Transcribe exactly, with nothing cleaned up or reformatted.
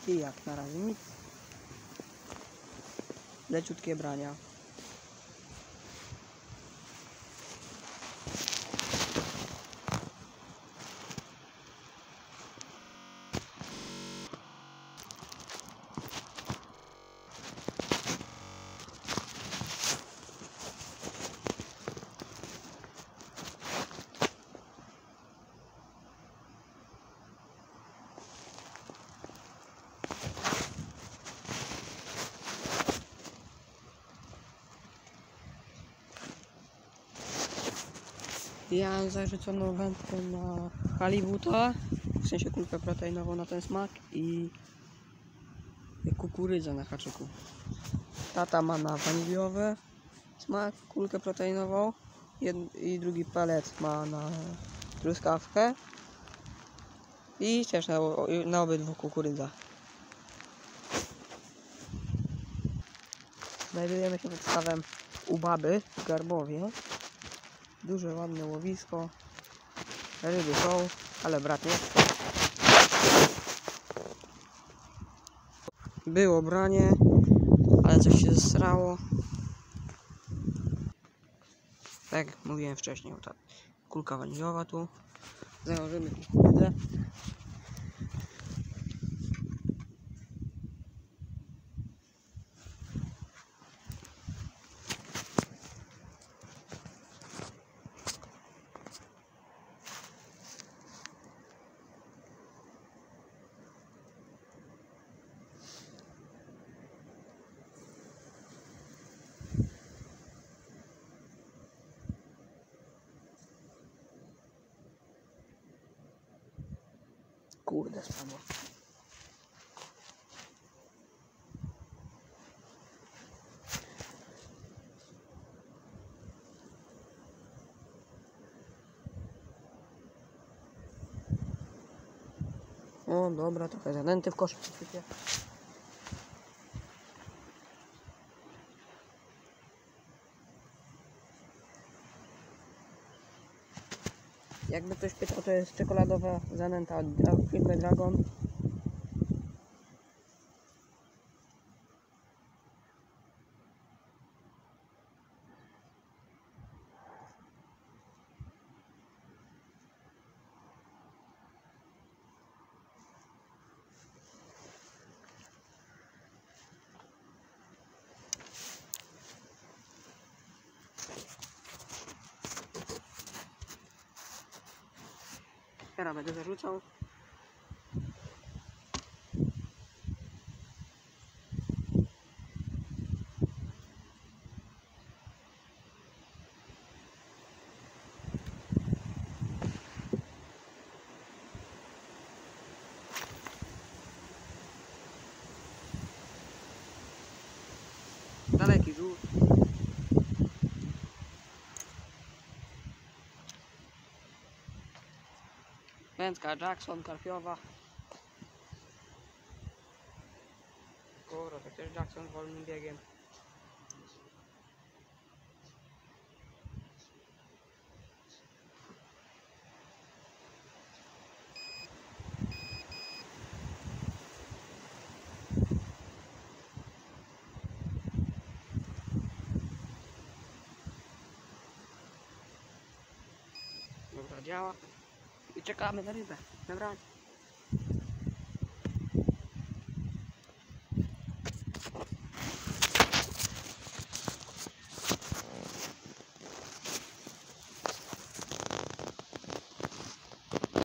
I jak na razie nic. Leciutkie brania. Ja mam zarzuconą wędkę na halibuta, w sensie kulkę proteinową na ten smak i kukurydzę na haczyku. Tata ma na waniliowy smak, kulkę proteinową i drugi pelet ma na truskawkę i też na, na obydwu kukurydza. Znajdujemy się pod stawem u baby w Garbowie. Duże, ładne łowisko. Ryby są, ale brat nie chce. Było branie, ale coś się zesrało. Tak jak mówiłem wcześniej, ta kulka waniliowa tu. Założymy kukurydzę. Kurde, spadło. O, dobra, trochę zanęty w koszu sypie. Jakby ktoś pytał, to jest czekoladowa zanęta od firmy Dragon. Teraz będę zarzucał. Daleki rzut. Wędka Jackson karpiowa. Kurwa, to też Jackson wolnym biegiem. Dobra, działa. I czekamy na rybę. Dobra.